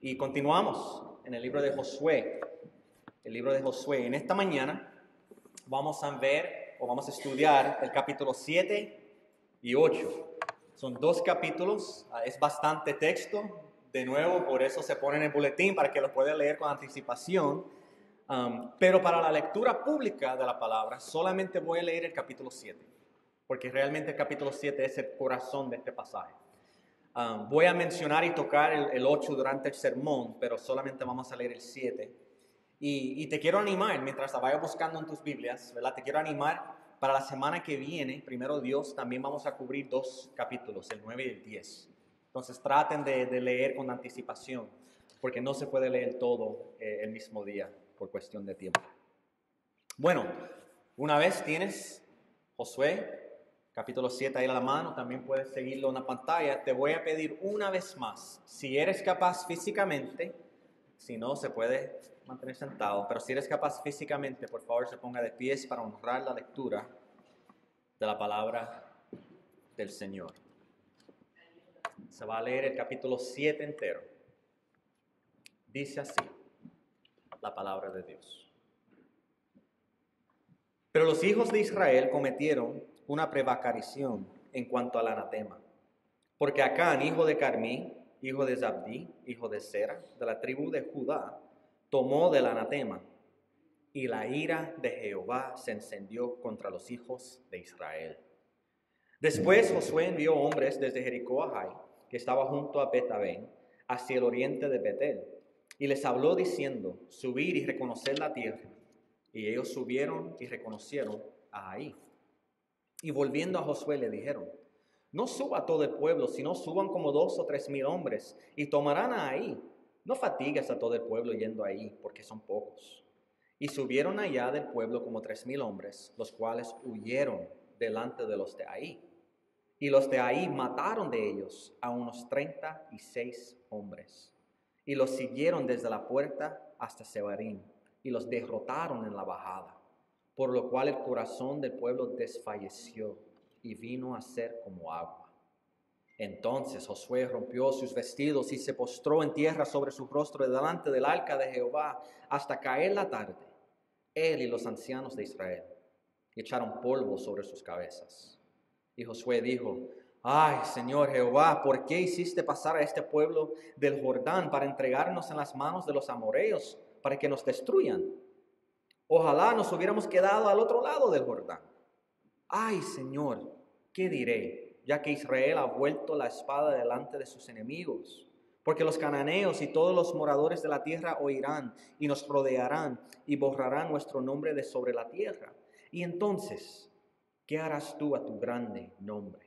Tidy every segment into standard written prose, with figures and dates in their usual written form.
Y continuamos en el libro de Josué. El libro de Josué. En esta mañana vamos a ver o vamos a estudiar el capítulo 7 y 8. Son dos capítulos, es bastante texto. De nuevo, por eso se pone en el boletín para que lo pueda leer con anticipación. Pero para la lectura pública de la palabra, solamente voy a leer el capítulo 7, porque realmente el capítulo 7 es el corazón de este pasaje. Voy a mencionar y tocar el 8 durante el sermón, pero solamente vamos a leer el 7. Y te quiero animar, mientras la vayas buscando en tus Biblias, ¿verdad? Te quiero animar para la semana que viene, primero Dios, también vamos a cubrir dos capítulos, el 9 y el 10. Entonces traten de leer con anticipación, porque no se puede leer todo el mismo día por cuestión de tiempo. Bueno, una vez tienes Josué, capítulo 7 ahí a la mano, también puedes seguirlo en la pantalla. Te voy a pedir una vez más, si eres capaz físicamente, si no se puede mantener sentado, pero si eres capaz físicamente, por favor se ponga de pies para honrar la lectura de la palabra del Señor. Se va a leer el capítulo 7 entero. Dice así la palabra de Dios. Pero los hijos de Israel cometieron una prevaricación en cuanto al anatema. Porque Acán, hijo de Carmí, hijo de Zabdi, hijo de Sera, de la tribu de Judá, tomó del anatema, y la ira de Jehová se encendió contra los hijos de Israel. Después Josué envió hombres desde Jericó a Jai, que estaba junto a Bet-Aven, hacia el oriente de Betel, y les habló diciendo, subir y reconocer la tierra. Y ellos subieron y reconocieron a Jai. Y volviendo a Josué le dijeron, no suba todo el pueblo, sino suban como 2,000 o 3,000 hombres, y tomarán a Ai. No fatigues a todo el pueblo yendo ahí, porque son pocos. Y subieron allá del pueblo como 3,000 hombres, los cuales huyeron delante de los de Ai. Y los de Ai mataron de ellos a unos 36 hombres. Y los siguieron desde la puerta hasta Sebarim, y los derrotaron en la bajada. Por lo cual el corazón del pueblo desfalleció y vino a ser como agua. Entonces Josué rompió sus vestidos y se postró en tierra sobre su rostro delante del arca de Jehová hasta caer la tarde, él y los ancianos de Israel, y echaron polvo sobre sus cabezas. Y Josué dijo, ay, Señor Jehová, ¿por qué hiciste pasar a este pueblo del Jordán para entregarnos en las manos de los amorreos, para que nos destruyan? Ojalá nos hubiéramos quedado al otro lado del Jordán. Ay, Señor, ¿qué diré? Ya que Israel ha vuelto la espada delante de sus enemigos. Porque los cananeos y todos los moradores de la tierra oirán y nos rodearán y borrarán nuestro nombre de sobre la tierra. Y entonces, ¿qué harás tú a tu grande nombre?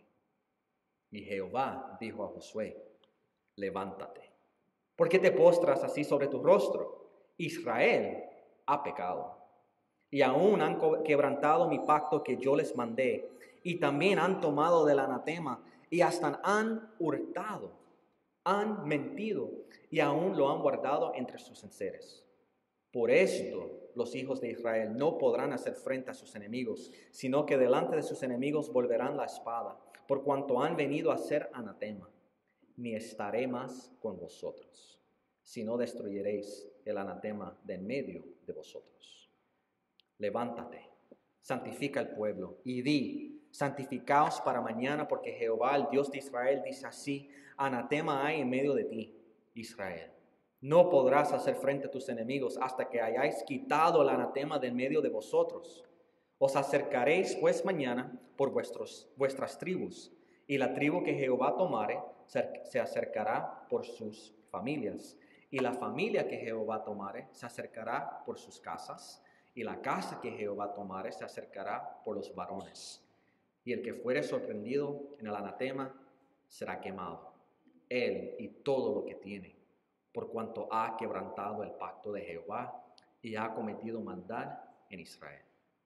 Y Jehová dijo a Josué, levántate. ¿Por qué te postras así sobre tu rostro? Israel ha pecado. Y aún han quebrantado mi pacto que yo les mandé, y también han tomado del anatema, y hasta han hurtado, han mentido, y aún lo han guardado entre sus enseres. Por esto los hijos de Israel no podrán hacer frente a sus enemigos, sino que delante de sus enemigos volverán la espada, por cuanto han venido a ser anatema. Ni estaré más con vosotros, sino destruiréis el anatema de en medio de vosotros. Levántate, santifica el pueblo y di, santificaos para mañana, porque Jehová, el Dios de Israel, dice así, anatema hay en medio de ti, Israel. No podrás hacer frente a tus enemigos hasta que hayáis quitado el anatema de en medio de vosotros. Os acercaréis pues mañana por vuestras tribus, y la tribu que Jehová tomare se acercará por sus familias, y la familia que Jehová tomare se acercará por sus casas, y la casa que Jehová tomare se acercará por los varones. Y el que fuere sorprendido en el anatema será quemado, él y todo lo que tiene, por cuanto ha quebrantado el pacto de Jehová y ha cometido maldad en Israel.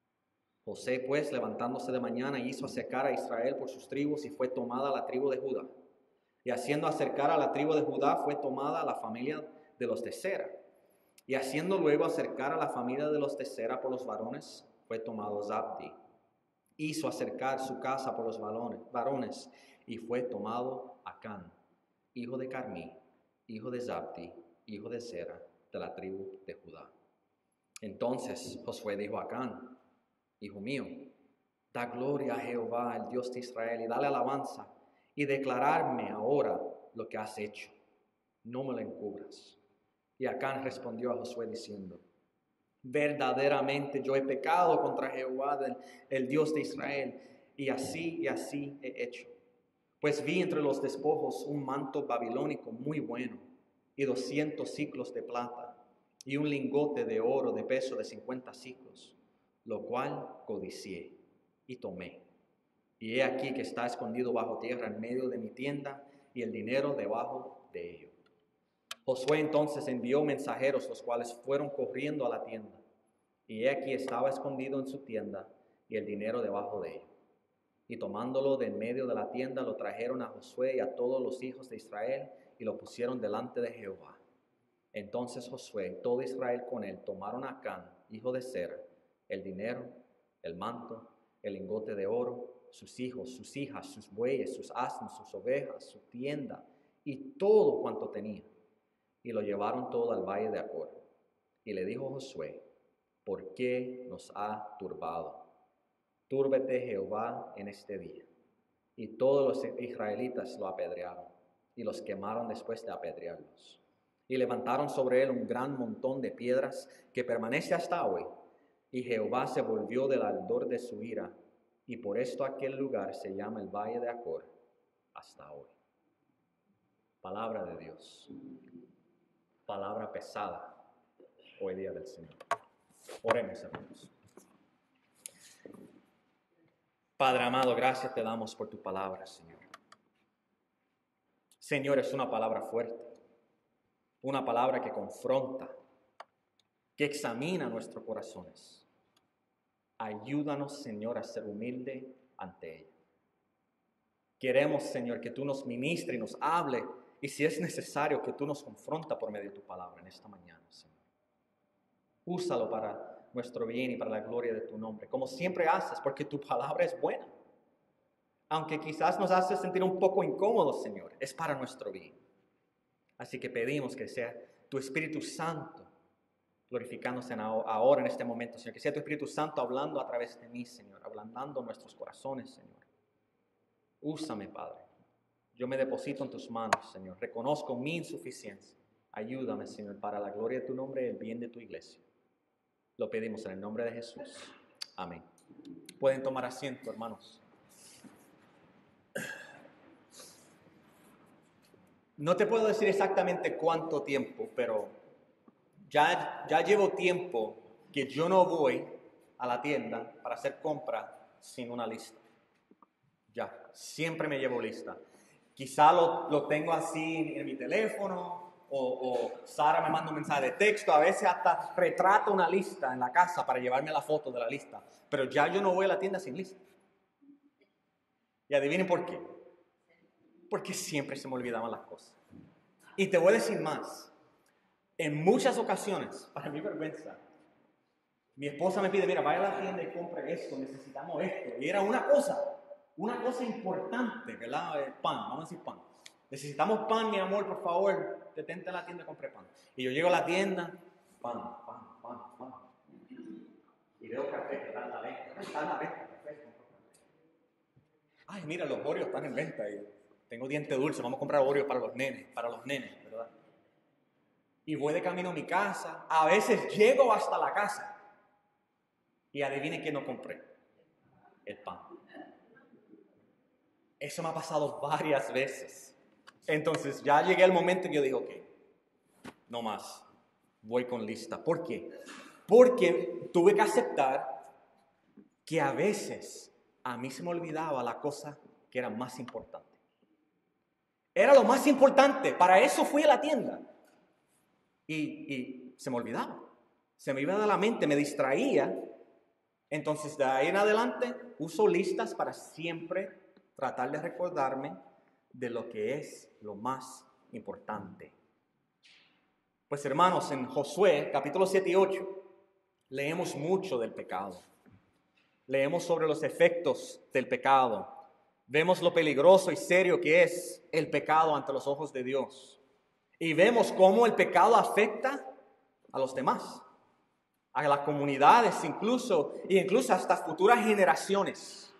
José, pues, levantándose de mañana, hizo acercar a Israel por sus tribus, y fue tomada la tribu de Judá. Y haciendo acercar a la tribu de Judá, fue tomada la familia de los de Sera. Y haciendo luego acercar a la familia de los de Sera por los varones, fue tomado Zabdi. Hizo acercar su casa por los varones, y fue tomado Acán, hijo de Carmí, hijo de Zabdi, hijo de Zera, de la tribu de Judá. Entonces Josué dijo a Acán: hijo mío, da gloria a Jehová, el Dios de Israel, y dale alabanza, y declararme ahora lo que has hecho. No me lo encubras. Y Acán respondió a Josué diciendo: verdaderamente yo he pecado contra Jehová, el Dios de Israel, y así he hecho. Pues vi entre los despojos un manto babilónico muy bueno, y 200 siclos de plata, y un lingote de oro de peso de 50 siclos, lo cual codicié y tomé. Y he aquí que está escondido bajo tierra en medio de mi tienda, y el dinero debajo de ello. Josué entonces envió mensajeros, los cuales fueron corriendo a la tienda. Y he aquí estaba escondido en su tienda, y el dinero debajo de ello. Y tomándolo de en medio de la tienda, lo trajeron a Josué y a todos los hijos de Israel, y lo pusieron delante de Jehová. Entonces Josué y todo Israel con él tomaron a Acán, hijo de Zera, el dinero, el manto, el lingote de oro, sus hijos, sus hijas, sus bueyes, sus asnos, sus ovejas, su tienda, y todo cuanto tenía. Y lo llevaron todo al valle de Acor. Y le dijo Josué: ¿por qué nos ha turbado? Túrbete Jehová en este día. Y todos los israelitas lo apedrearon, y los quemaron después de apedrearlos. Y levantaron sobre él un gran montón de piedras que permanece hasta hoy. Y Jehová se volvió del ardor de su ira, y por esto aquel lugar se llama el Valle de Acor hasta hoy. Palabra de Dios. Palabra pesada hoy día del Señor. Oremos, hermanos. Padre amado, gracias te damos por tu palabra, Señor. Señor, es una palabra fuerte, una palabra que confronta, que examina nuestros corazones. Ayúdanos, Señor, a ser humilde ante ella. Queremos, Señor, que tú nos ministres y nos hable, y si es necesario, que tú nos confronta por medio de tu palabra en esta mañana, Señor. Úsalo para nuestro bien y para la gloria de tu nombre, como siempre haces, porque tu palabra es buena. Aunque quizás nos hace sentir un poco incómodos, Señor, es para nuestro bien. Así que pedimos que sea tu Espíritu Santo glorificándose ahora en este momento, Señor. Que sea tu Espíritu Santo hablando a través de mí, Señor, ablandando nuestros corazones, Señor. Úsame, Padre. Yo me deposito en tus manos, Señor. Reconozco mi insuficiencia. Ayúdame, Señor, para la gloria de tu nombre y el bien de tu iglesia. Lo pedimos en el nombre de Jesús. Amén. Pueden tomar asiento, hermanos. No te puedo decir exactamente cuánto tiempo, pero ya llevo tiempo que yo no voy a la tienda para hacer compra sin una lista. Ya, siempre me llevo lista. Quizá lo tengo así en mi teléfono o Sara me manda un mensaje de texto. A veces hasta retrato una lista en la casa para llevarme la foto de la lista. Pero ya yo no voy a la tienda sin lista. Y adivinen por qué. Porque siempre se me olvidaban las cosas. Y te voy a decir más. En muchas ocasiones, para mi vergüenza, mi esposa me pide: mira, vaya a la tienda y compre esto, necesitamos esto. Y era una cosa importante, ¿verdad? El pan, vamos a decir pan. Necesitamos pan, mi amor, por favor, detente a la tienda y compre pan. Y yo llego a la tienda, pan. Y veo café que está en la venta. Está en la venta, café. Ay, mira, los Oreos están en venta. Y tengo diente dulce, vamos a comprar Oreos para los nenes, ¿verdad? Y voy de camino a mi casa. A veces llego hasta la casa. Y adivinen qué no compré. El pan. Eso me ha pasado varias veces. Entonces ya llegué al momento que yo dije: ok, no más. Voy con lista. ¿Por qué? Porque tuve que aceptar que a veces a mí se me olvidaba la cosa que era más importante. Era lo más importante. Para eso fui a la tienda. Y se me olvidaba. Se me iba de la mente, me distraía. Entonces, de ahí en adelante, uso listas para siempre tratar de recordarme de lo que es lo más importante. Pues, hermanos, en Josué, capítulo 7 y 8, leemos mucho del pecado. Leemos sobre los efectos del pecado. Vemos lo peligroso y serio que es el pecado ante los ojos de Dios. Y vemos cómo el pecado afecta a los demás, a las comunidades incluso hasta futuras generaciones.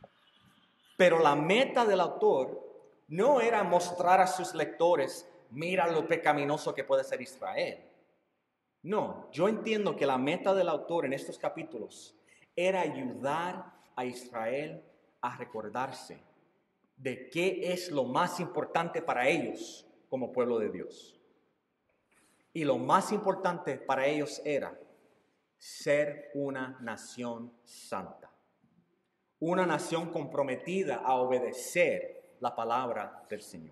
Pero la meta del autor no era mostrar a sus lectores, mira lo pecaminoso que puede ser Israel. No, yo entiendo que la meta del autor en estos capítulos era ayudar a Israel a recordarse de qué es lo más importante para ellos como pueblo de Dios. Y lo más importante para ellos era ser una nación santa, una nación comprometida a obedecer la palabra del Señor.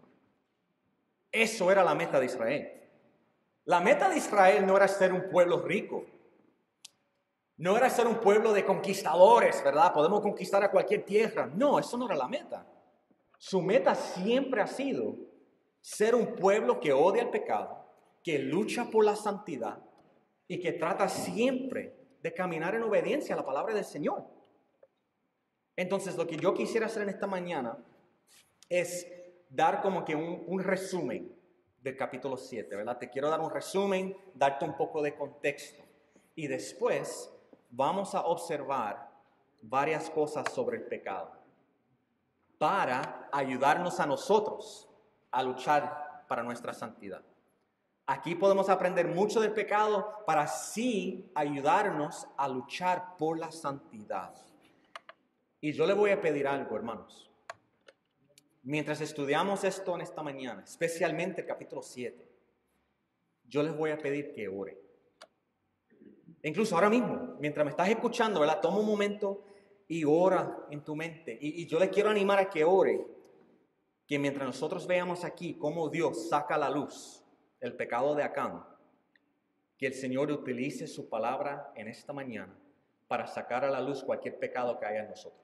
Eso era la meta de Israel. La meta de Israel no era ser un pueblo rico, no era ser un pueblo de conquistadores, ¿verdad? Podemos conquistar a cualquier tierra. No, eso no era la meta. Su meta siempre ha sido ser un pueblo que odia el pecado, que lucha por la santidad y que trata siempre de caminar en obediencia a la palabra del Señor. Entonces, lo que yo quisiera hacer en esta mañana es dar como que un resumen del capítulo 7, ¿verdad? Te quiero dar un resumen, darte un poco de contexto. Y después vamos a observar varias cosas sobre el pecado para ayudarnos a nosotros a luchar para nuestra santidad. Aquí podemos aprender mucho del pecado para así ayudarnos a luchar por la santidad. Y yo le voy a pedir algo, hermanos. Mientras estudiamos esto en esta mañana, especialmente el capítulo 7, yo les voy a pedir que ore. Incluso ahora mismo, mientras me estás escuchando, ¿verdad? Toma un momento y ora en tu mente. Y yo les quiero animar a que ore, que mientras nosotros veamos aquí cómo Dios saca a la luz el pecado de Acán, que el Señor utilice su palabra en esta mañana para sacar a la luz cualquier pecado que haya en nosotros.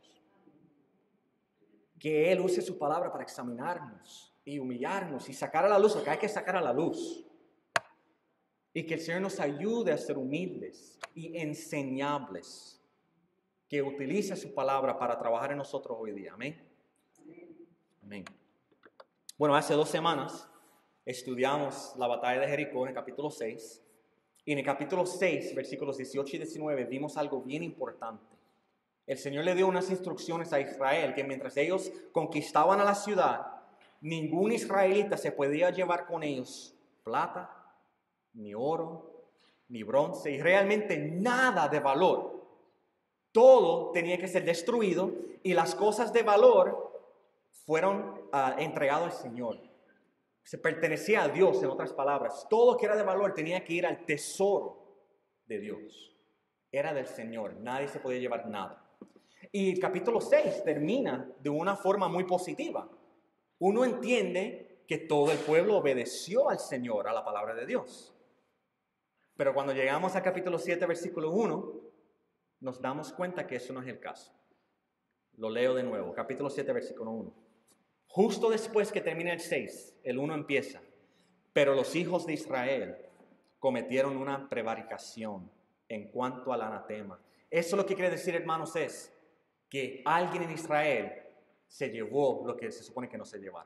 Que Él use su palabra para examinarnos y humillarnos y sacar a la luz lo que hay que sacar a la luz. Y que el Señor nos ayude a ser humildes y enseñables. Que utilice su palabra para trabajar en nosotros hoy día. Amén. Amén. Bueno, hace 2 semanas estudiamos la batalla de Jericó en el capítulo 6. Y en el capítulo 6, versículos 18 y 19, vimos algo bien importante. El Señor le dio unas instrucciones a Israel que mientras ellos conquistaban a la ciudad, ningún israelita se podía llevar con ellos plata, ni oro, ni bronce, y realmente nada de valor. Todo tenía que ser destruido y las cosas de valor fueron entregadas al Señor. Se pertenecía a Dios, en otras palabras. Todo que era de valor tenía que ir al tesoro de Dios. Era del Señor, nadie se podía llevar nada. Y el capítulo 6 termina de una forma muy positiva. Uno entiende que todo el pueblo obedeció al Señor, a la palabra de Dios. Pero cuando llegamos al capítulo 7, versículo 1, nos damos cuenta que eso no es el caso. Lo leo de nuevo, capítulo 7, versículo 1. Justo después que termina el 6, el 1 empieza. Pero los hijos de Israel cometieron una prevaricación en cuanto al anatema. Eso lo que quiere decir, hermanos, es que alguien en Israel se llevó lo que se supone que no se llevara.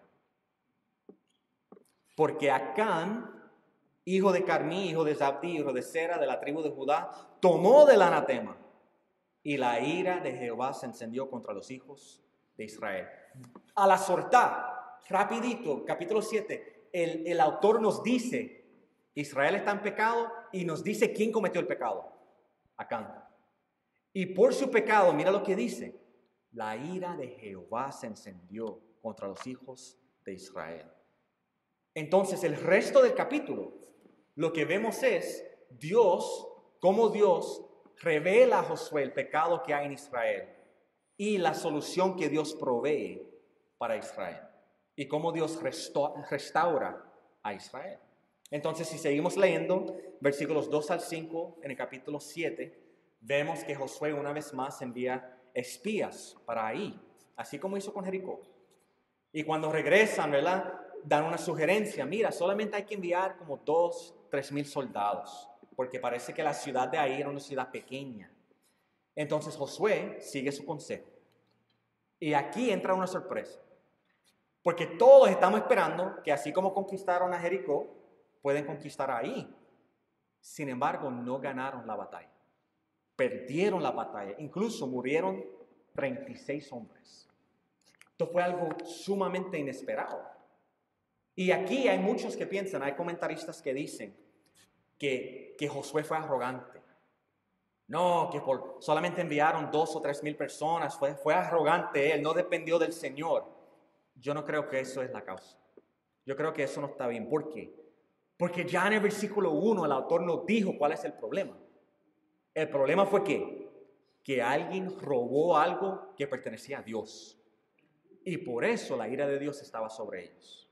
Porque Acán, hijo de Carmí, hijo de Zabdí, hijo de Sera, de la tribu de Judá, tomó del anatema. Y la ira de Jehová se encendió contra los hijos de Israel. A la sortá, rapidito, capítulo 7, el autor nos dice, Israel está en pecado y nos dice quién cometió el pecado. Acán. Y por su pecado, mira lo que dice, la ira de Jehová se encendió contra los hijos de Israel. Entonces, el resto del capítulo, lo que vemos es Dios, cómo Dios revela a Josué el pecado que hay en Israel y la solución que Dios provee para Israel y cómo Dios restaura a Israel. Entonces, si seguimos leyendo versículos 2 al 5 en el capítulo 7, vemos que Josué una vez más envía espías para ahí, así como hizo con Jericó. Y cuando regresan, ¿verdad?, dan una sugerencia, mira, solamente hay que enviar como 2,000-3,000 soldados, porque parece que la ciudad de ahí era una ciudad pequeña. Entonces Josué sigue su consejo. Y aquí entra una sorpresa, porque todos estamos esperando que así como conquistaron a Jericó, pueden conquistar ahí. Sin embargo, no ganaron la batalla. Perdieron la batalla. Incluso murieron 36 hombres. Esto fue algo sumamente inesperado. Y aquí hay muchos que piensan, hay comentaristas que dicen que Josué fue arrogante. No, que solamente enviaron 2 o 3 mil personas, fue arrogante él, no dependió del Señor. Yo no creo que eso es la causa. Yo creo que eso no está bien. ¿Por qué? Porque ya en el versículo 1 el autor nos dijo cuál es el problema. El problema fue que alguien robó algo que pertenecía a Dios. Y por eso la ira de Dios estaba sobre ellos.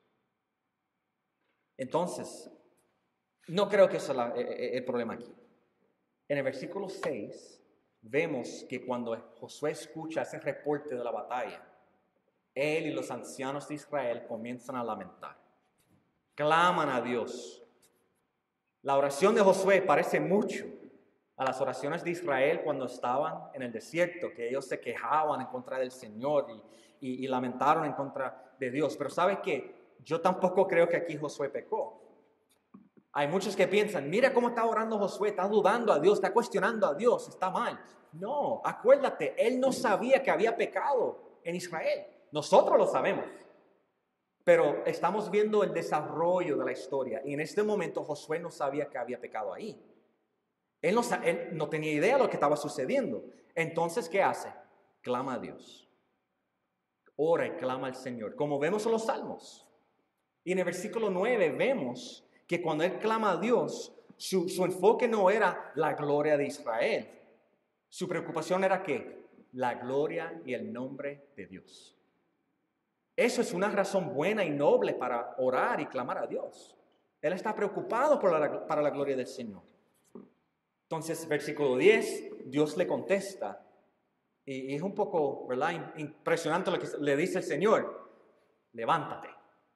Entonces, no creo que eso es el problema aquí. En el versículo 6 vemos que cuando Josué escucha ese reporte de la batalla, él y los ancianos de Israel comienzan a lamentar. Claman a Dios. La oración de Josué parece mucho a las oraciones de Israel cuando estaban en el desierto, que ellos se quejaban en contra del Señor y lamentaron en contra de Dios. Pero ¿sabe qué? Yo tampoco creo que aquí Josué pecó. Hay muchos que piensan, mira cómo está orando Josué, está dudando a Dios, está cuestionando a Dios, está mal. No, acuérdate, él no sabía que había pecado en Israel. Nosotros lo sabemos. Pero estamos viendo el desarrollo de la historia. Y en este momento Josué no sabía que había pecado ahí. Él no tenía idea de lo que estaba sucediendo. Entonces, ¿qué hace? Clama a Dios. Ora y clama al Señor. Como vemos en los Salmos. Y en el versículo 9 vemos que cuando él clama a Dios, su enfoque no era la gloria de Israel. Su preocupación era ¿qué? La gloria y el nombre de Dios. Eso es una razón buena y noble para orar y clamar a Dios. Él está preocupado para la gloria del Señor. Entonces, versículo 10, Dios le contesta. Y es un poco, ¿verdad?, impresionante lo que le dice el Señor. Levántate.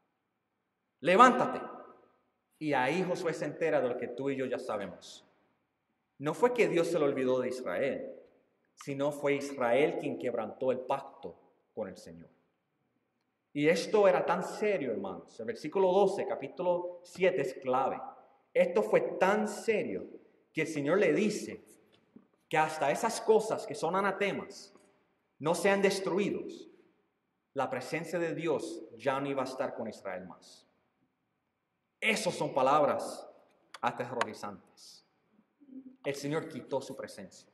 Levántate. Y ahí Josué se entera de lo que tú y yo ya sabemos. No fue que Dios se le olvidó de Israel, sino fue Israel quien quebrantó el pacto con el Señor. Y esto era tan serio, hermanos. El versículo 12, capítulo 7 es clave. Esto fue tan serio que el Señor le dice que hasta esas cosas que son anatemas no sean destruidos. La presencia de Dios ya no iba a estar con Israel más. Esas son palabras aterrorizantes. El Señor quitó su presencia.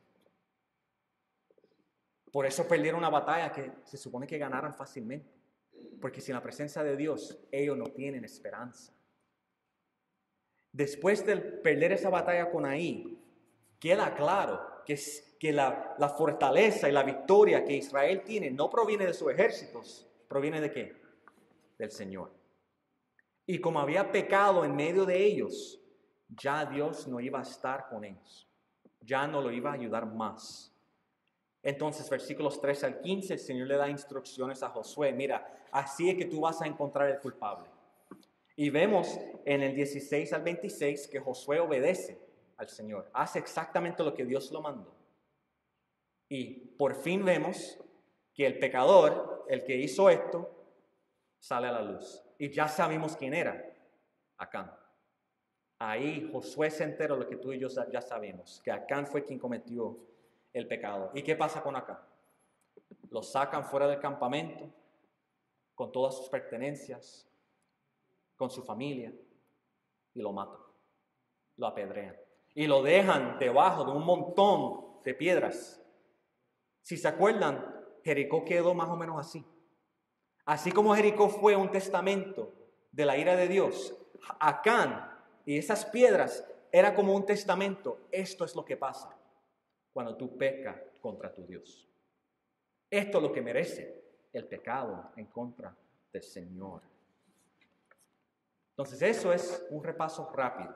Por eso perdieron una batalla que se supone que ganaran fácilmente. Porque sin la presencia de Dios, ellos no tienen esperanza. Después de perder esa batalla con Ahí, queda claro que la fortaleza y la victoria que Israel tiene no proviene de sus ejércitos. ¿Proviene de qué? Del Señor. Y como había pecado en medio de ellos, ya Dios no iba a estar con ellos. Ya no lo iba a ayudar más. Entonces, versículos 13 al 15, el Señor le da instrucciones a Josué. Mira, así es que tú vas a encontrar el culpable. Y vemos en el 16 al 26 que Josué obedece al Señor. Hace exactamente lo que Dios lo mandó. Y por fin vemos que el pecador, el que hizo esto, sale a la luz. Y ya sabemos quién era. Acán. Ahí Josué se enteró de lo que tú y yo ya sabemos. Que Acán fue quien cometió el pecado. ¿Y qué pasa con Acán? Lo sacan fuera del campamento con todas sus pertenencias, con su familia, y lo matan. Lo apedrean. Y lo dejan debajo de un montón de piedras. Si se acuerdan, Jericó quedó más o menos así. Así como Jericó fue un testamento de la ira de Dios, Acán y esas piedras era como un testamento. Esto es lo que pasa cuando tú pecas contra tu Dios. Esto es lo que merece el pecado en contra del Señor. Entonces eso es un repaso rápido.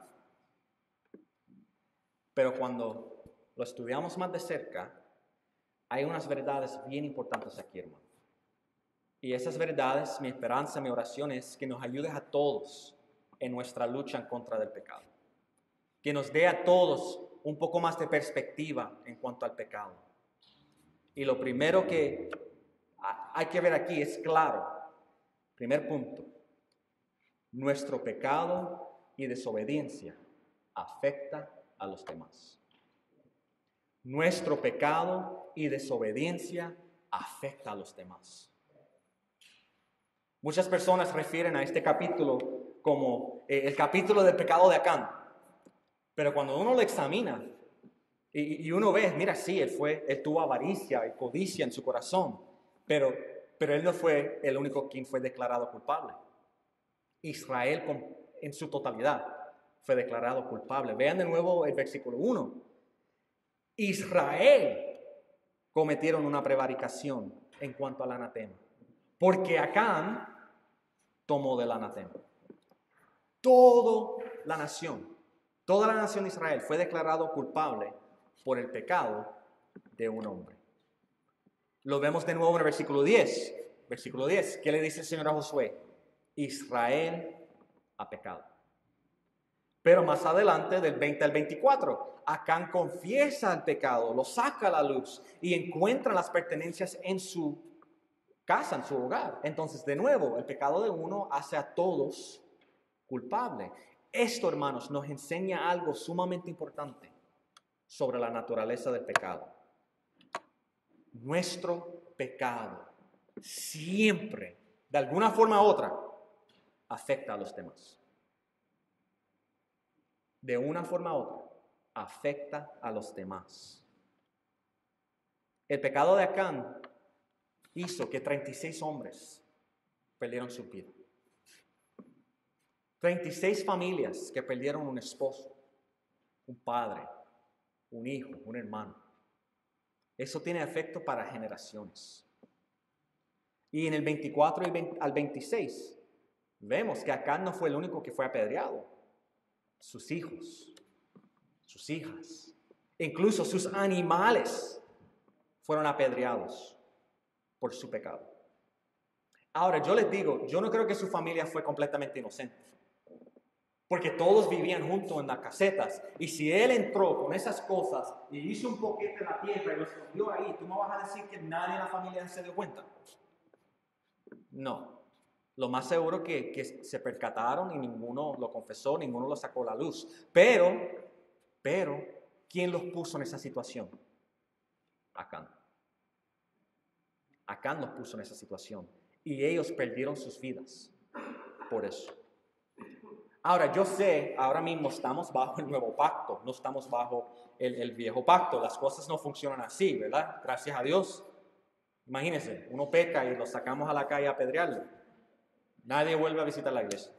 Pero cuando lo estudiamos más de cerca, hay unas verdades bien importantes aquí, hermano. Y esas verdades, mi esperanza, mi oración es que nos ayudes a todos en nuestra lucha en contra del pecado. Que nos dé a todos un poco más de perspectiva en cuanto al pecado. Y lo primero que hay que ver aquí es claro. Primer punto. Nuestro pecado y desobediencia afecta a los demás. Nuestro pecado y desobediencia afecta a los demás. Muchas personas refieren a este capítulo como el capítulo del pecado de Acán. Pero cuando uno lo examina y uno ve, mira, sí, él tuvo avaricia y codicia en su corazón, pero él no fue el único quien fue declarado culpable. Israel en su totalidad fue declarado culpable. Vean de nuevo el versículo 1. Israel cometieron una prevaricación en cuanto al anatema, porque Acán tomó del anatema. Toda la nación de Israel fue declarado culpable por el pecado de un hombre. Lo vemos de nuevo en el versículo 10. Versículo 10, ¿qué le dice el Señor a Josué? Israel ha pecado. Pero más adelante, del 20 al 24, Acán confiesa el pecado, lo saca a la luz y encuentra las pertenencias en su casa, en su hogar. Entonces, de nuevo, el pecado de uno hace a todos culpables. Esto, hermanos, nos enseña algo sumamente importante sobre la naturaleza del pecado. Nuestro pecado siempre, de alguna forma u otra, afecta a los demás. De una forma u otra, afecta a los demás. El pecado de Acán hizo que 36 hombres perdieron su vida. 36 familias que perdieron un esposo, un padre, un hijo, un hermano. Eso tiene efecto para generaciones. Y en el 24 al 26, vemos que Acán no fue el único que fue apedreado. Sus hijos, sus hijas, incluso sus animales fueron apedreados por su pecado. Ahora, yo les digo, yo no creo que su familia fue completamente inocente. Porque todos vivían juntos en las casetas. Y si él entró con esas cosas y hizo un boquete en la tierra y lo escondió ahí, ¿tú me vas a decir que nadie en la familia se dio cuenta? No. Lo más seguro que se percataron y ninguno lo confesó, ninguno lo sacó a la luz. Pero, ¿quién los puso en esa situación? Acán. Acán los puso en esa situación. Y ellos perdieron sus vidas por eso. Ahora, yo sé, ahora mismo estamos bajo el nuevo pacto, no estamos bajo el viejo pacto. Las cosas no funcionan así, ¿verdad? Gracias a Dios. Imagínense, uno peca y lo sacamos a la calle a apedrearlo. Nadie vuelve a visitar la iglesia.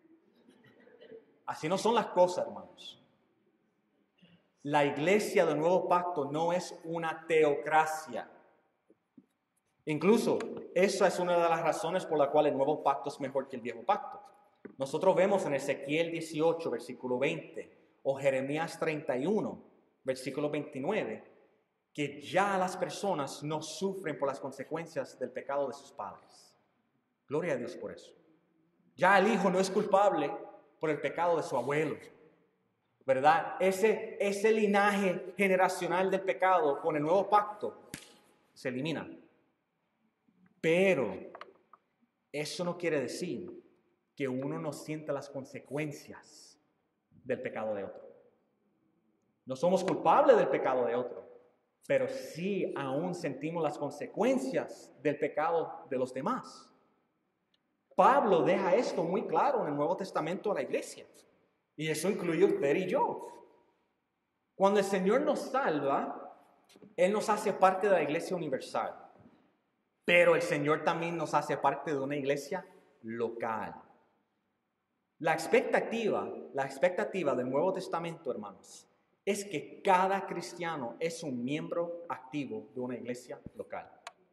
Así no son las cosas, hermanos. La iglesia del nuevo pacto no es una teocracia. Incluso, esa es una de las razones por la cual el nuevo pacto es mejor que el viejo pacto. Nosotros vemos en Ezequiel 18, versículo 20, o Jeremías 31, versículo 29, que ya las personas no sufren por las consecuencias del pecado de sus padres. Gloria a Dios por eso. Ya el hijo no es culpable por el pecado de su abuelo, ¿verdad? Ese linaje generacional del pecado con el nuevo pacto se elimina. Pero eso no quiere decir que uno no sienta las consecuencias del pecado de otro. No somos culpables del pecado de otro, pero sí aún sentimos las consecuencias del pecado de los demás. Pablo deja esto muy claro en el Nuevo Testamento a la iglesia, y eso incluye usted y yo. Cuando el Señor nos salva, Él nos hace parte de la iglesia universal, pero el Señor también nos hace parte de una iglesia local. La expectativa del Nuevo Testamento, hermanos, es que cada cristiano es un miembro activo de una iglesia local.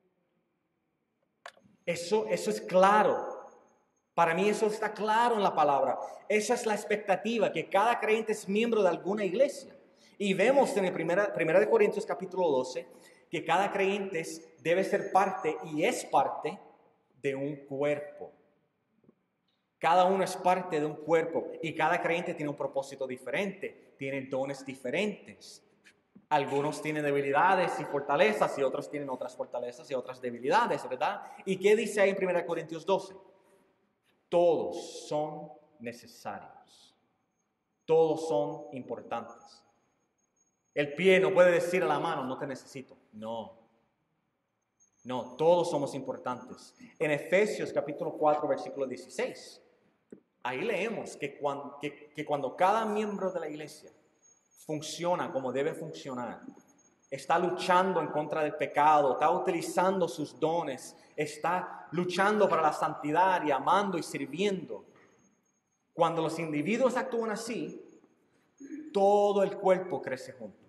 Eso es claro. Para mí eso está claro en la palabra. Esa es la expectativa, que cada creyente es miembro de alguna iglesia. Y vemos en el 1 Corintios capítulo 12 que cada creyente debe ser parte y es parte de un cuerpo. Cada uno es parte de un cuerpo y cada creyente tiene un propósito diferente, tiene dones diferentes. Algunos tienen debilidades y fortalezas y otros tienen otras fortalezas y otras debilidades, ¿verdad? ¿Y qué dice ahí en 1 Corintios 12? Todos son necesarios. Todos son importantes. El pie no puede decir a la mano, no te necesito. No, todos somos importantes. En Efesios capítulo 4, versículo 16, ahí leemos que cuando cada miembro de la iglesia funciona como debe funcionar, está luchando en contra del pecado, está utilizando sus dones, está luchando para la santidad y amando y sirviendo. Cuando los individuos actúan así, todo el cuerpo crece junto.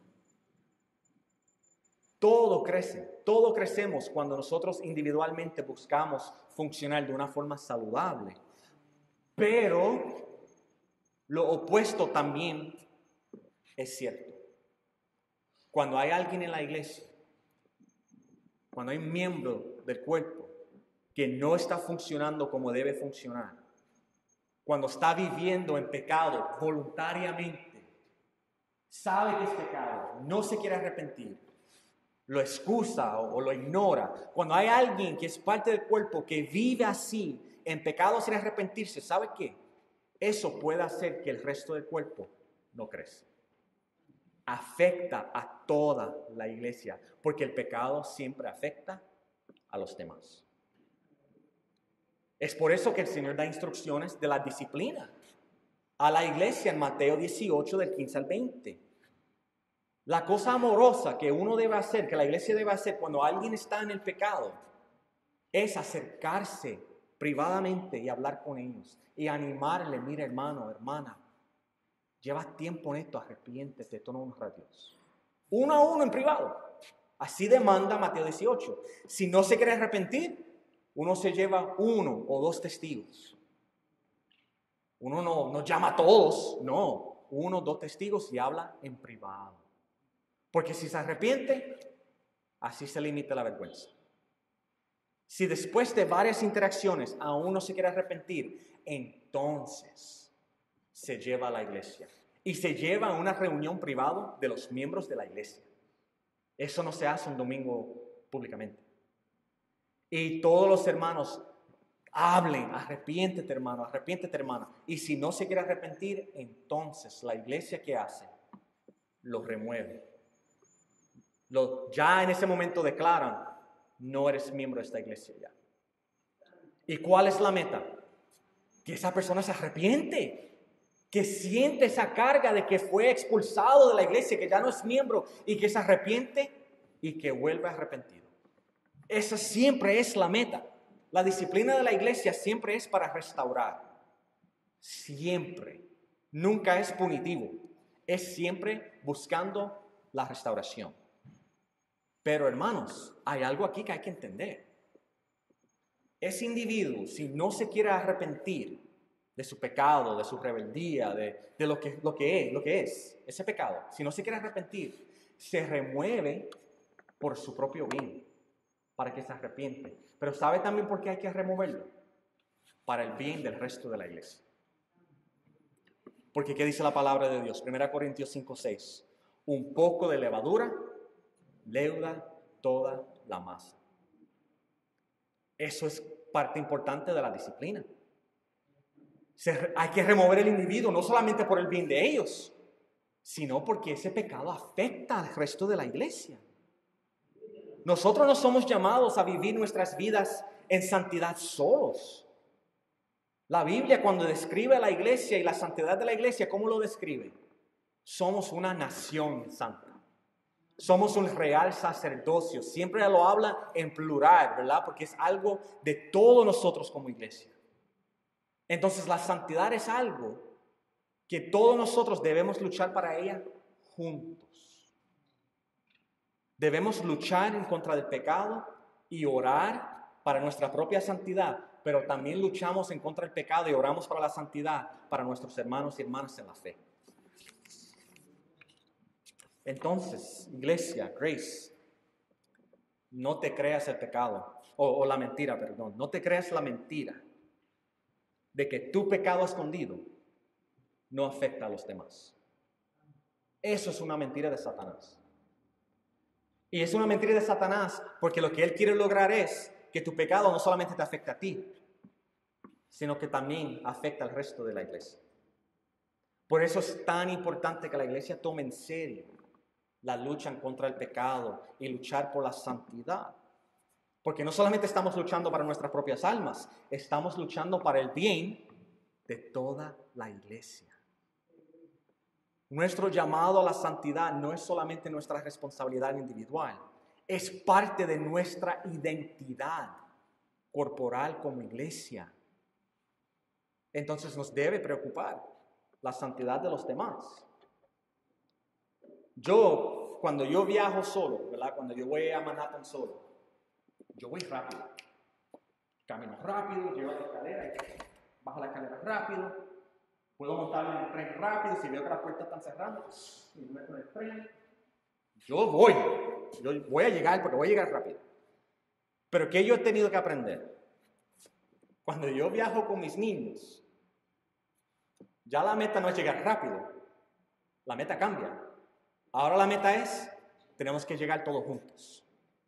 Todo crece, todo crecemos cuando nosotros individualmente buscamos funcionar de una forma saludable. Pero lo opuesto también es cierto. Cuando hay alguien en la iglesia, cuando hay un miembro del cuerpo que no está funcionando como debe funcionar, cuando está viviendo en pecado voluntariamente, sabe que es pecado, no se quiere arrepentir, lo excusa o lo ignora. Cuando hay alguien que es parte del cuerpo que vive así, en pecado sin arrepentirse, ¿sabe qué? Eso puede hacer que el resto del cuerpo no crezca. Afecta a toda la iglesia, porque el pecado siempre afecta a los demás. Es por eso que el Señor da instrucciones de la disciplina a la iglesia en Mateo 18, del 15 al 20. La cosa amorosa que uno debe hacer, que la iglesia debe hacer cuando alguien está en el pecado, es acercarse privadamente y hablar con ellos y animarle. Mira, hermano, hermana, llevas tiempo en esto, arrepiéntete, esto no honra a Dios. Uno a uno en privado. Así demanda Mateo 18. Si no se quiere arrepentir, uno se lleva 1 o 2 testigos. Uno no llama a todos, no. 1 o 2 testigos y habla en privado. Porque si se arrepiente, así se limita la vergüenza. Si después de varias interacciones aún no se quiere arrepentir, entonces se lleva a la iglesia. Y se lleva a una reunión privada de los miembros de la iglesia. Eso no se hace un domingo públicamente. Y todos los hermanos hablen, arrepiéntete hermano, arrepiéntete hermana. Y si no se quiere arrepentir, entonces la iglesia, ¿qué hace? Lo remueve. Ya en ese momento declaran, no eres miembro de esta iglesia ya. ¿Y cuál es la meta? Que esa persona se arrepiente, que siente esa carga de que fue expulsado de la iglesia, que ya no es miembro, y que se arrepiente y que vuelve arrepentido. Esa siempre es la meta. La disciplina de la iglesia siempre es para restaurar. Siempre. Nunca es punitivo. Es siempre buscando la restauración. Pero hermanos, hay algo aquí que hay que entender. Ese individuo, si no se quiere arrepentir de su pecado, de su rebeldía, de lo que es ese pecado, si no se quiere arrepentir, se remueve por su propio bien, para que se arrepiente. Pero ¿sabe también por qué hay que removerlo? Para el bien del resto de la iglesia. Porque ¿qué dice la palabra de Dios? 1 Corintios 5:6. Un poco de levadura leuda toda la masa. Eso es parte importante de la disciplina. Hay que remover el individuo, no solamente por el bien de ellos, sino porque ese pecado afecta al resto de la iglesia. Nosotros no somos llamados a vivir nuestras vidas en santidad solos. La Biblia, cuando describe a la iglesia y la santidad de la iglesia, ¿cómo lo describe? Somos una nación santa. Somos un real sacerdocio. Siempre lo habla en plural, ¿verdad? Porque es algo de todos nosotros como iglesia. Entonces la santidad es algo que todos nosotros debemos luchar para ella juntos. Debemos luchar en contra del pecado y orar para nuestra propia santidad, pero también luchamos en contra del pecado y oramos para la santidad para nuestros hermanos y hermanas en la fe. Entonces, iglesia, Grace, no te creas el pecado, o la mentira, perdón. No te creas la mentira de que tu pecado escondido no afecta a los demás. Eso es una mentira de Satanás. Y es una mentira de Satanás porque lo que él quiere lograr es que tu pecado no solamente te afecte a ti, sino que también afecta al resto de la iglesia. Por eso es tan importante que la iglesia tome en serio la lucha contra el pecado y luchar por la santidad. Porque no solamente estamos luchando para nuestras propias almas, estamos luchando para el bien de toda la iglesia. Nuestro llamado a la santidad no es solamente nuestra responsabilidad individual, es parte de nuestra identidad corporal como iglesia. Entonces nos debe preocupar la santidad de los demás. Cuando yo viajo solo, ¿verdad? Cuando yo voy a Manhattan solo, yo voy rápido. Camino rápido, llevo la escalera, bajo la escalera rápido. Puedo montarme en el tren rápido. Si veo que las puertas están cerrando, me meto en el tren. Yo voy a llegar porque voy a llegar rápido. Pero ¿qué yo he tenido que aprender? Cuando yo viajo con mis niños, ya la meta no es llegar rápido. La meta cambia. Ahora la meta es, tenemos que llegar todos juntos.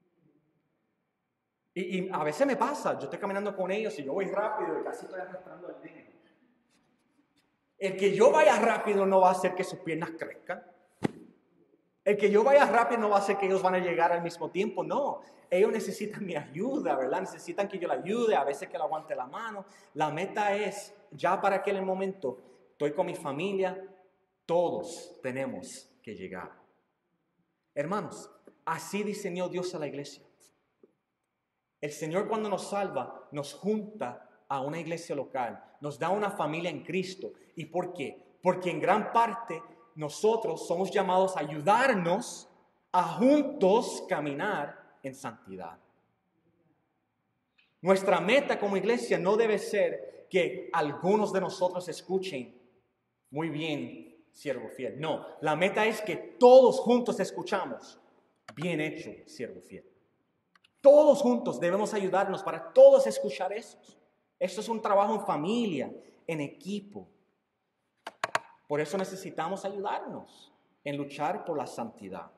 Y a veces me pasa, yo estoy caminando con ellos y yo voy rápido y casi estoy arrastrando el niño. El que yo vaya rápido no va a hacer que sus piernas crezcan. El que yo vaya rápido no va a hacer que ellos van a llegar al mismo tiempo. No, ellos necesitan mi ayuda, ¿verdad? Necesitan que yo la ayude, a veces que le aguante la mano. La meta es, ya para aquel momento, estoy con mi familia, todos tenemos que llegar. Hermanos, así diseñó Dios a la iglesia. El Señor cuando nos salva, nos junta a una iglesia local, nos da una familia en Cristo. ¿Y por qué? Porque en gran parte nosotros somos llamados a ayudarnos a juntos caminar en santidad. Nuestra meta como iglesia no debe ser que algunos de nosotros escuchen muy bien, siervo fiel. No, la meta es que todos juntos escuchamos, bien hecho, siervo fiel. Todos juntos debemos ayudarnos para todos escuchar eso. Esto es un trabajo en familia, en equipo. Por eso necesitamos ayudarnos en luchar por la santidad.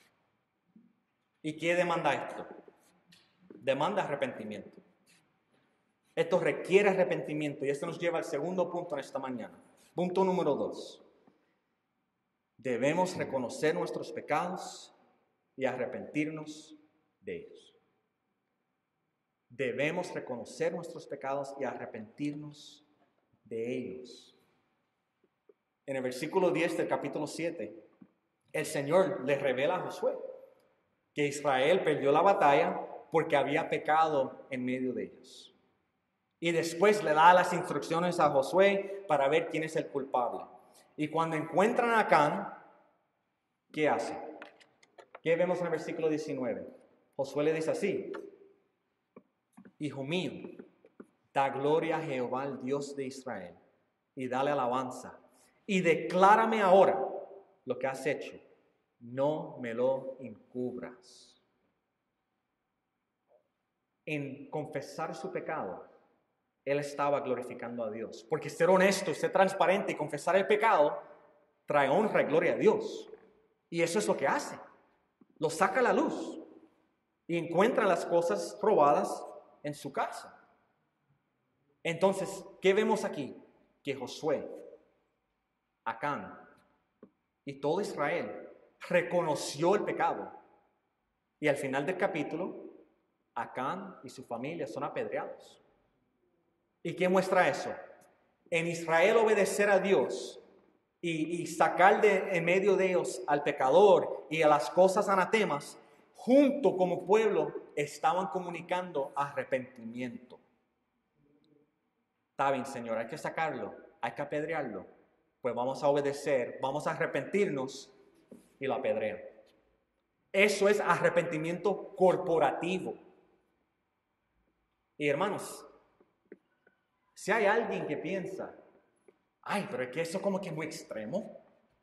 ¿Y qué demanda esto? Demanda arrepentimiento. Esto requiere arrepentimiento y esto nos lleva al segundo punto en esta mañana. Punto número 2. Debemos reconocer nuestros pecados y arrepentirnos de ellos. Debemos reconocer nuestros pecados y arrepentirnos de ellos. En el versículo 10 del capítulo 7, el Señor le revela a Josué que Israel perdió la batalla porque había pecado en medio de ellos. Y después le da las instrucciones a Josué para ver quién es el culpable. Y cuando encuentran a Acán, ¿qué hace? ¿Qué vemos en el versículo 19? Josué le dice así: Hijo mío, da gloria a Jehová, el Dios de Israel, y dale alabanza. Y declárame ahora lo que has hecho. No me lo encubras. En confesar su pecado, él estaba glorificando a Dios. Porque ser honesto, ser transparente y confesar el pecado trae honra y gloria a Dios. Y eso es lo que hace. Lo saca a la luz. Y encuentra las cosas robadas en su casa. Entonces, ¿qué vemos aquí? Que Josué, Acán y todo Israel reconoció el pecado. Y al final del capítulo, Acán y su familia son apedreados. ¿Y qué muestra eso? En Israel obedecer a Dios y sacar de en medio de ellos al pecador y a las cosas anatemas, junto como pueblo estaban comunicando arrepentimiento. Está bien, Señor, hay que sacarlo, hay que apedrearlo. Pues vamos a obedecer, vamos a arrepentirnos y lo apedrean. Eso es arrepentimiento corporativo. Y hermanos, si hay alguien que piensa, ay, pero es que eso como que es muy extremo.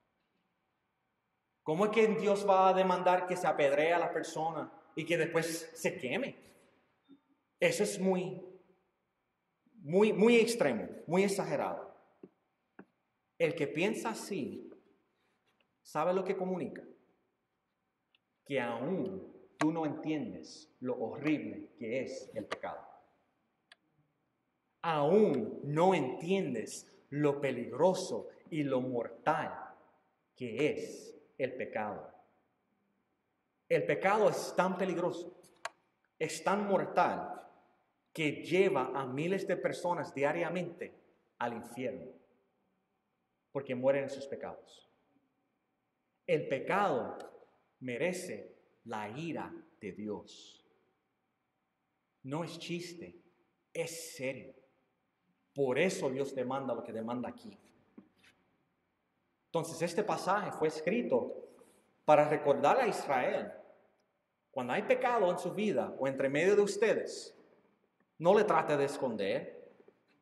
¿Cómo es que Dios va a demandar que se apedree a la persona y que después se queme? Eso es muy extremo, muy exagerado. El que piensa así, ¿sabe lo que comunica? Que aún tú no entiendes lo horrible que es el pecado. Aún no entiendes lo peligroso y lo mortal que es el pecado. El pecado es tan peligroso, es tan mortal, que lleva a miles de personas diariamente al infierno, porque mueren en sus pecados. El pecado merece la ira de Dios. No es chiste, es serio. Por eso Dios demanda lo que demanda aquí. Entonces, este pasaje fue escrito para recordar a Israel, cuando hay pecado en su vida o entre medio de ustedes, no le trate de esconder.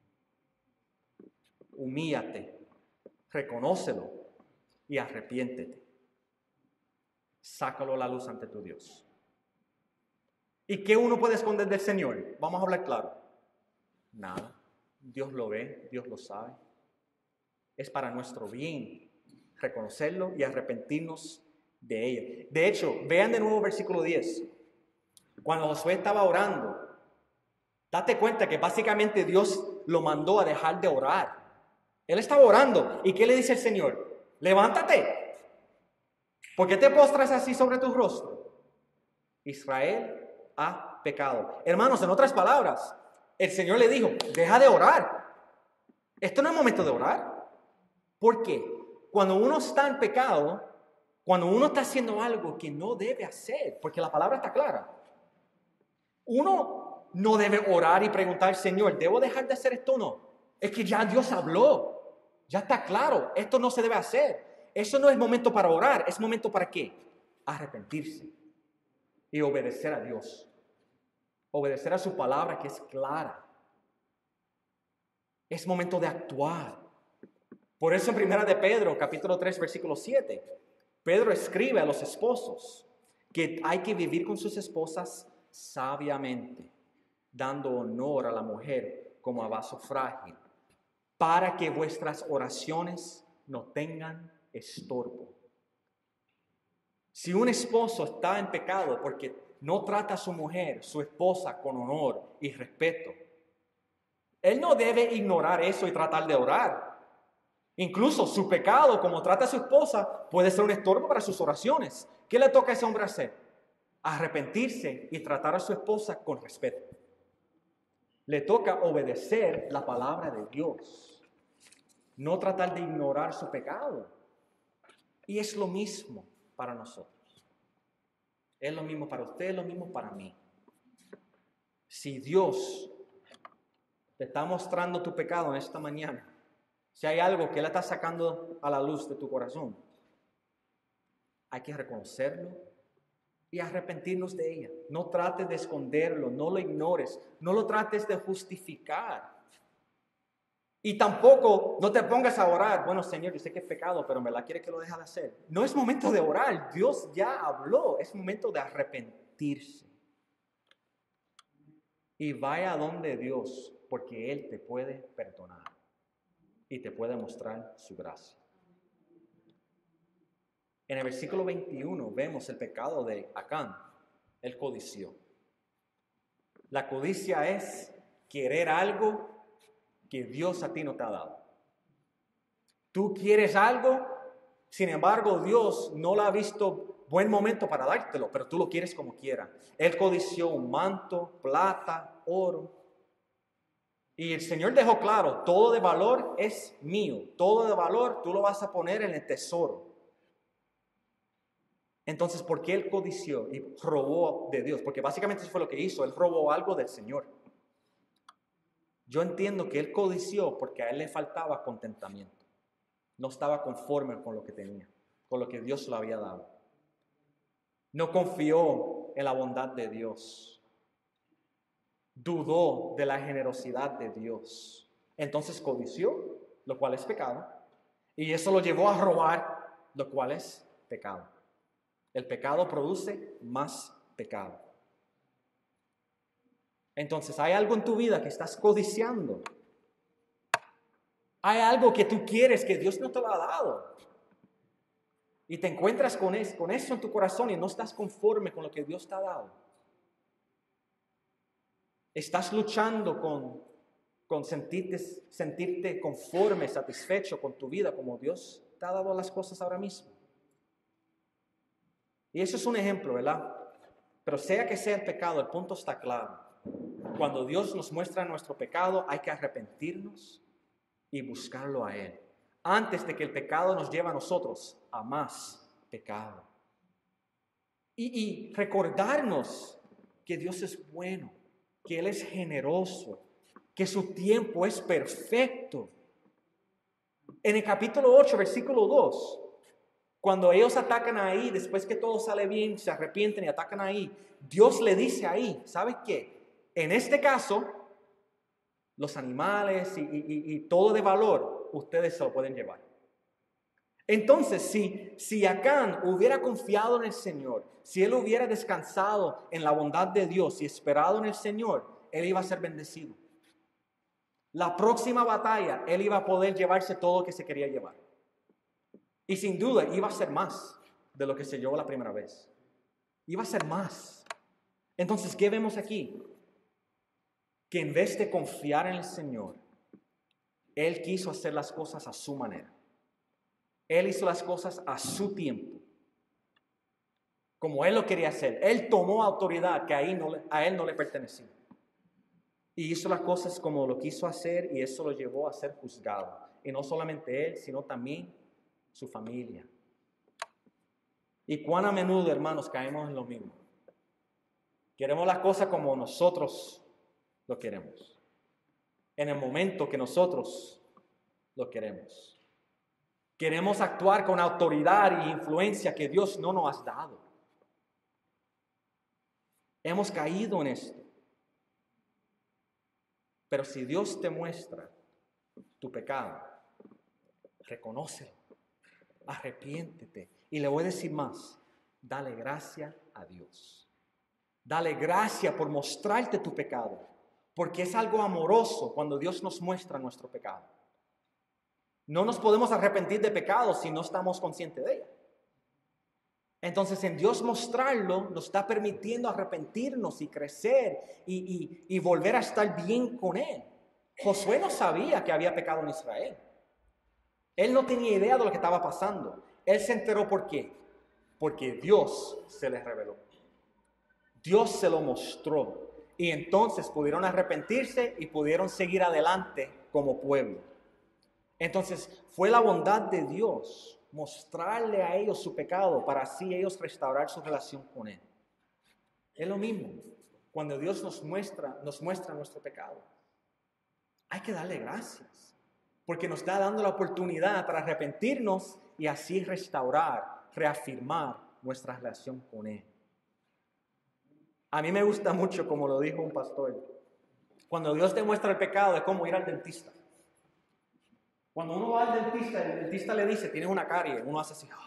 Humíllate, reconócelo y arrepiéntete. Sácalo a la luz ante tu Dios. ¿Y qué uno puede esconder del Señor? Vamos a hablar claro. Nada. Dios lo ve, Dios lo sabe. Es para nuestro bien reconocerlo y arrepentirnos de ello. De hecho, vean de nuevo versículo 10. Cuando Josué estaba orando, date cuenta que básicamente Dios lo mandó a dejar de orar. Él estaba orando. ¿Y qué le dice el Señor? Levántate. ¿Por qué te postras así sobre tu rostro? Israel ha pecado. Hermanos, en otras palabras, el Señor le dijo, deja de orar. Esto no es momento de orar. ¿Por qué? Cuando uno está en pecado, cuando uno está haciendo algo que no debe hacer, porque la palabra está clara, uno no debe orar y preguntar, Señor, ¿debo dejar de hacer esto o no? Es que ya Dios habló, ya está claro, esto no se debe hacer. Eso no es momento para orar, es momento para ¿qué? Arrepentirse y obedecer a Dios. Obedecer a su palabra que es clara. Es momento de actuar. Por eso en Primera de Pedro, capítulo 3, versículo 7, Pedro escribe a los esposos que hay que vivir con sus esposas sabiamente, dando honor a la mujer como a vaso frágil, para que vuestras oraciones no tengan estorbo. Si un esposo está en pecado porque no trata a su mujer, su esposa, con honor y respeto, él no debe ignorar eso y tratar de orar. Incluso su pecado, como trata a su esposa, puede ser un estorbo para sus oraciones. ¿Qué le toca a ese hombre hacer? Arrepentirse y tratar a su esposa con respeto. Le toca obedecer la palabra de Dios, no tratar de ignorar su pecado. Y es lo mismo para nosotros. Es lo mismo para usted, es lo mismo para mí. Si Dios te está mostrando tu pecado en esta mañana, si hay algo que Él está sacando a la luz de tu corazón, hay que reconocerlo y arrepentirnos de ella. No trates de esconderlo, no lo ignores, no lo trates de justificar. Y tampoco no te pongas a orar, bueno Señor, yo sé que es pecado, pero me la quiere que lo deje de hacer. No es momento de orar, Dios ya habló, es momento de arrepentirse. Y vaya a donde Dios, porque Él te puede perdonar y te puede mostrar su gracia. En el versículo 21 vemos el pecado de Acán, el codició. La codicia es querer algo que Dios a ti no te ha dado. Tú quieres algo, sin embargo Dios no lo ha visto buen momento para dártelo, pero tú lo quieres como quiera. Él codició un manto, plata, oro. Y el Señor dejó claro, todo de valor es mío, todo de valor tú lo vas a poner en el tesoro. Entonces, ¿por qué él codició y robó de Dios? Porque básicamente eso fue lo que hizo, él robó algo del Señor. Yo entiendo que él codició porque a él le faltaba contentamiento. No estaba conforme con lo que tenía, con lo que Dios le había dado. No confió en la bondad de Dios. Dudó de la generosidad de Dios. Entonces codició, lo cual es pecado. Y eso lo llevó a robar, lo cual es pecado. El pecado produce más pecado. Entonces, ¿hay algo en tu vida que estás codiciando? ¿Hay algo que tú quieres que Dios no te lo ha dado? Y te encuentras con eso en tu corazón y no estás conforme con lo que Dios te ha dado. Estás luchando con con sentirte conforme, satisfecho con tu vida como Dios te ha dado las cosas ahora mismo. Y eso es un ejemplo, ¿verdad? Pero sea que sea el pecado, el punto está claro. Cuando Dios nos muestra nuestro pecado, hay que arrepentirnos y buscarlo a Él, antes de que el pecado nos lleve a nosotros a más pecado. Y recordarnos que Dios es bueno, que Él es generoso, que su tiempo es perfecto. En el capítulo 8, versículo 2, cuando ellos atacan ahí, después que todo sale bien, se arrepienten y atacan ahí, Dios le dice ahí, ¿sabes qué? En este caso, los animales y todo de valor, ustedes se lo pueden llevar. Entonces, si Acán hubiera confiado en el Señor, si él hubiera descansado en la bondad de Dios y esperado en el Señor, él iba a ser bendecido. La próxima batalla, él iba a poder llevarse todo lo que se quería llevar. Y sin duda, iba a ser más de lo que se llevó la primera vez. Iba a ser más. Entonces, ¿qué vemos aquí? Que en vez de confiar en el Señor, él quiso hacer las cosas a su manera. Él hizo las cosas a su tiempo, como él lo quería hacer. Él tomó autoridad que a él no le pertenecía. Y hizo las cosas como lo quiso hacer, y eso lo llevó a ser juzgado. Y no solamente él, sino también su familia. Y cuán a menudo, hermanos, caemos en lo mismo. Queremos las cosas como nosotros lo queremos, en el momento que nosotros lo queremos. Queremos actuar con autoridad y influencia que Dios no nos ha dado. Hemos caído en esto. Pero si Dios te muestra tu pecado, reconócelo, arrepiéntete. Y le voy a decir más, dale gracia a Dios. Dale gracia por mostrarte tu pecado, porque es algo amoroso cuando Dios nos muestra nuestro pecado. No nos podemos arrepentir de pecado si no estamos conscientes de ella. Entonces, en Dios mostrarlo, nos está permitiendo arrepentirnos y crecer y volver a estar bien con Él. Josué no sabía que había pecado en Israel. Él no tenía idea de lo que estaba pasando. Él se enteró ¿por qué? Porque Dios se le reveló. Dios se lo mostró. Y entonces pudieron arrepentirse y pudieron seguir adelante como pueblo. Entonces, fue la bondad de Dios mostrarle a ellos su pecado para así ellos restaurar su relación con Él. Es lo mismo cuando Dios nos muestra nuestro pecado. Hay que darle gracias porque nos está dando la oportunidad para arrepentirnos y así restaurar, reafirmar nuestra relación con Él. A mí me gusta mucho, como lo dijo un pastor, cuando Dios te muestra el pecado es como ir al dentista. Cuando uno va al dentista, el dentista le dice, tienes una carie, uno hace así.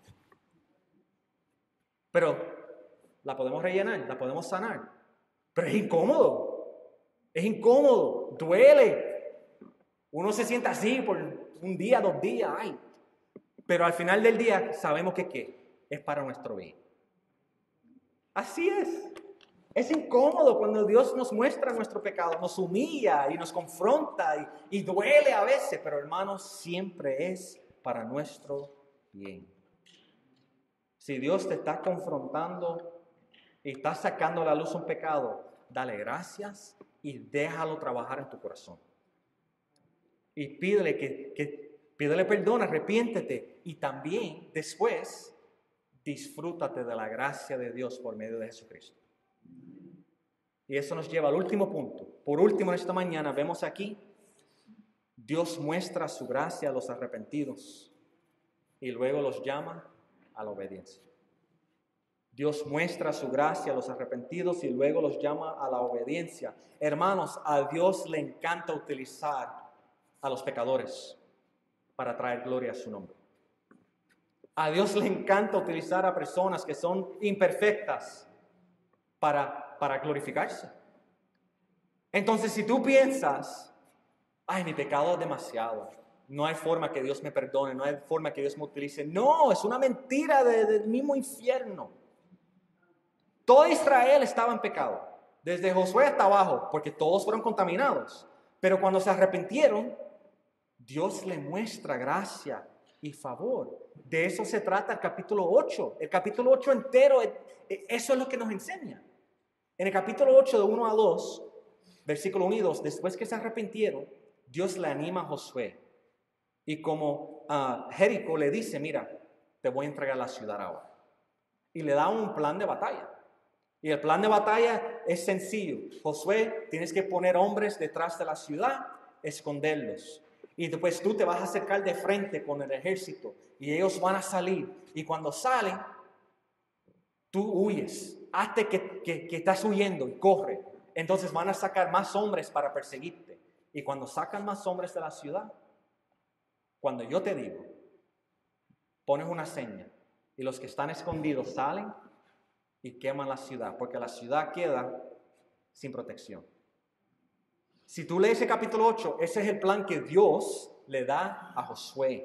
Pero la podemos rellenar, la podemos sanar. Pero es incómodo, duele. Uno se sienta así por un día, 2 días, ay. Pero al final del día sabemos que ¿qué? Es para nuestro bien. Así es. Es incómodo cuando Dios nos muestra nuestro pecado, nos humilla y nos confronta y duele a veces, pero hermanos, siempre es para nuestro bien. Si Dios te está confrontando y está sacando a la luz un pecado, dale gracias y déjalo trabajar en tu corazón. Y pídele perdón, arrepiéntete y también después disfrútate de la gracia de Dios por medio de Jesucristo. Y eso nos lleva al último punto. Por último, en esta mañana vemos aquí, Dios muestra su gracia a los arrepentidos y luego los llama a la obediencia. Dios muestra su gracia a los arrepentidos y luego los llama a la obediencia. Hermanos, a Dios le encanta utilizar a los pecadores para traer gloria a su nombre. A Dios le encanta utilizar a personas que son imperfectas para glorificarse. Entonces, si tú piensas, ay, mi pecado es demasiado, no hay forma que Dios me perdone, no hay forma que Dios me utilice. No, es una mentira del mismo infierno. Todo Israel estaba en pecado, desde Josué hasta abajo, porque todos fueron contaminados. Pero cuando se arrepintieron, Dios le muestra gracia y favor. De eso se trata el capítulo 8. El capítulo 8 entero, eso es lo que nos enseña. En el capítulo 8, de 1 a 2, versículo 1 y 2, después que se arrepintieron, Dios le anima a Josué. Y como Jericó le dice, mira, te voy a entregar la ciudad ahora. Y le da un plan de batalla. Y el plan de batalla es sencillo. Josué, tienes que poner hombres detrás de la ciudad, esconderlos. Y después tú te vas a acercar de frente con el ejército. Y ellos van a salir. Y cuando salen, tú huyes. Hazte que estás huyendo y corre. Entonces van a sacar más hombres para perseguirte. Y cuando sacan más hombres de la ciudad, cuando yo te digo, pones una seña. Y los que están escondidos salen y queman la ciudad, porque la ciudad queda sin protección. Si tú lees el capítulo 8, ese es el plan que Dios le da a Josué.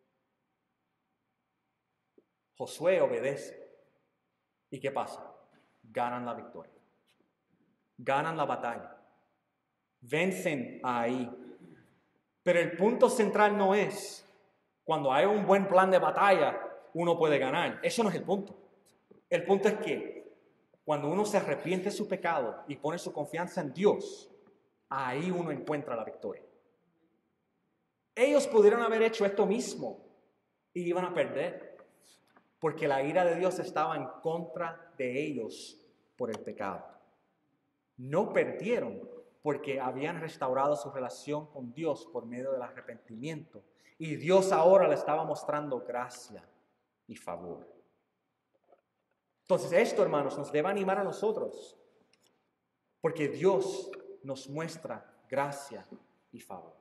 Josué obedece. ¿Y qué pasa? Ganan la victoria. Ganan la batalla. Vencen ahí. Pero el punto central no es cuando hay un buen plan de batalla, uno puede ganar. Eso no es el punto. El punto es que cuando uno se arrepiente de su pecado y pone su confianza en Dios, ahí uno encuentra la victoria. Ellos pudieron haber hecho esto mismo y iban a perder, porque la ira de Dios estaba en contra de ellos por el pecado. No perdieron porque habían restaurado su relación con Dios por medio del arrepentimiento. Y Dios ahora le estaba mostrando gracia y favor. Entonces esto, hermanos, nos debe animar a nosotros, porque Dios nos muestra gracia y favor.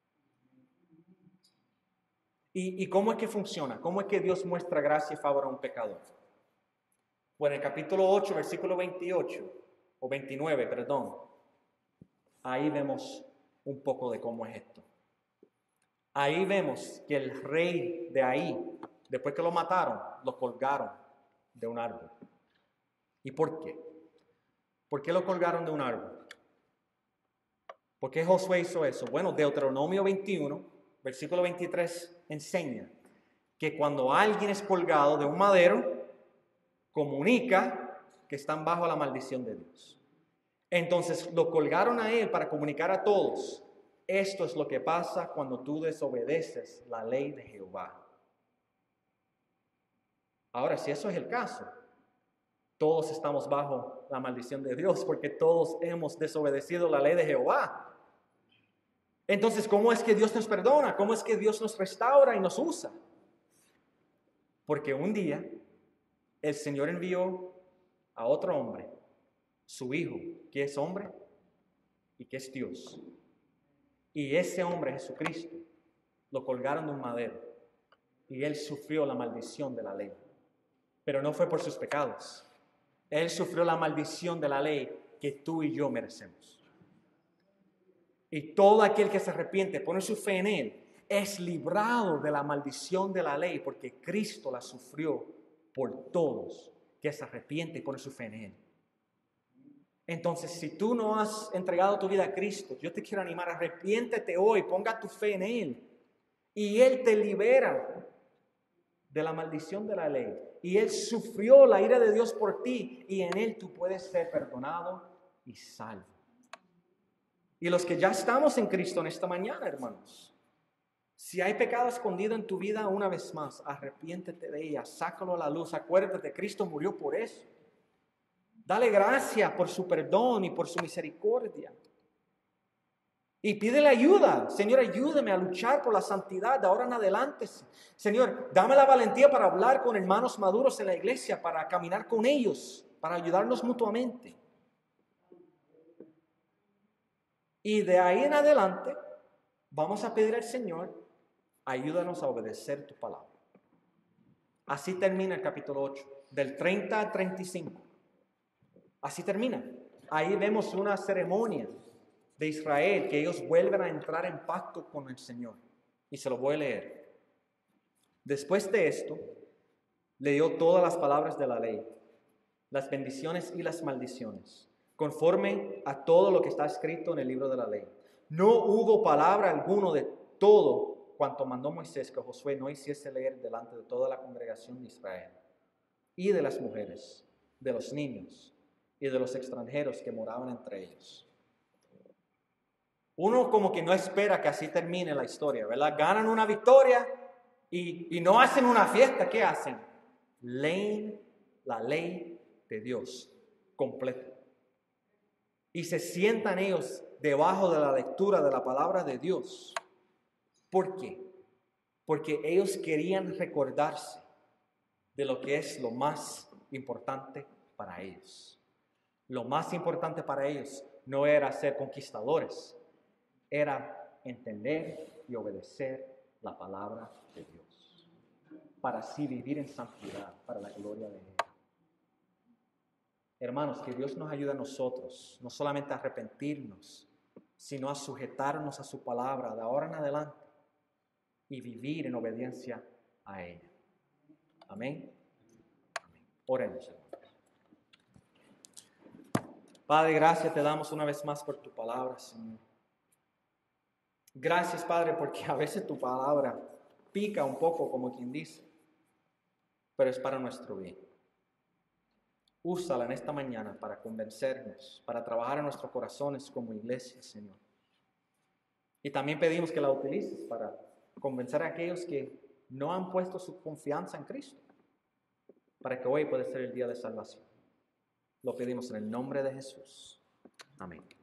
¿Y cómo es que funciona? ¿Cómo es que Dios muestra gracia y favor a un pecador? Bueno, en el capítulo 8, versículo 28, o 29, perdón, ahí vemos un poco de cómo es esto. Ahí vemos que el rey de ahí, después que lo mataron, lo colgaron de un árbol. ¿Y por qué? ¿Por qué lo colgaron de un árbol? ¿Por qué Josué hizo eso? Bueno, Deuteronomio 21, versículo 23, enseña que cuando alguien es colgado de un madero, comunica que están bajo la maldición de Dios. Entonces lo colgaron a él para comunicar a todos. Esto es lo que pasa cuando tú desobedeces la ley de Jehová. Ahora, si eso es el caso, todos estamos bajo la maldición de Dios porque todos hemos desobedecido la ley de Jehová. Entonces, ¿cómo es que Dios nos perdona? ¿Cómo es que Dios nos restaura y nos usa? Porque un día el Señor envió a otro hombre, su hijo, que es hombre y que es Dios. Y ese hombre, Jesucristo, lo colgaron de un madero y él sufrió la maldición de la ley. Pero no fue por sus pecados. Él sufrió la maldición de la ley que tú y yo merecemos. Y todo aquel que se arrepiente, pone su fe en él, es librado de la maldición de la ley porque Cristo la sufrió por todos que se arrepiente y pone su fe en él. Entonces, si tú no has entregado tu vida a Cristo, yo te quiero animar, arrepiéntete hoy, ponga tu fe en él. Y él te libera de la maldición de la ley. Y él sufrió la ira de Dios por ti. Y en él tú puedes ser perdonado y salvo. Y los que ya estamos en Cristo en esta mañana, hermanos, si hay pecado escondido en tu vida, una vez más, arrepiéntete de ella, sácalo a la luz, acuérdate, Cristo murió por eso. Dale gracias por su perdón y por su misericordia. Y pídele ayuda. Señor, ayúdame a luchar por la santidad de ahora en adelante. Señor, dame la valentía para hablar con hermanos maduros en la iglesia, para caminar con ellos, para ayudarnos mutuamente. Y de ahí en adelante, vamos a pedir al Señor, ayúdanos a obedecer tu palabra. Así termina el capítulo 8, del 30 al 35. Así termina. Ahí vemos una ceremonia de Israel, que ellos vuelven a entrar en pacto con el Señor. Y se lo voy a leer. Después de esto, leyó todas las palabras de la ley, las bendiciones y las maldiciones, conforme a todo lo que está escrito en el libro de la ley. no hubo palabra alguno de todo cuanto mandó Moisés que Josué no hiciese leer delante de toda la congregación de Israel, y de las mujeres, de los niños y de los extranjeros que moraban entre ellos. Uno como que no espera que así termine la historia, ¿verdad? Ganan una victoria y no hacen una fiesta. ¿Qué hacen? Leen la ley de Dios completa. Y se sientan ellos debajo de la lectura de la palabra de Dios. ¿Por qué? Porque ellos querían recordarse de lo que es lo más importante para ellos. Lo más importante para ellos no era ser conquistadores, era entender y obedecer la palabra de Dios, para así vivir en santidad, para la gloria de Él. Hermanos, que Dios nos ayude a nosotros, no solamente a arrepentirnos, sino a sujetarnos a su palabra de ahora en adelante y vivir en obediencia a ella. Amén. Amén. Oremos, hermanos. Padre, gracias te damos una vez más por tu palabra, Señor. Gracias, Padre, porque a veces tu palabra pica un poco, como quien dice, pero es para nuestro bien. Úsala en esta mañana para convencernos, para trabajar en nuestros corazones como iglesia, Señor. Y también pedimos que la utilices para convencer a aquellos que no han puesto su confianza en Cristo, para que hoy pueda ser el día de salvación. Lo pedimos en el nombre de Jesús. Amén.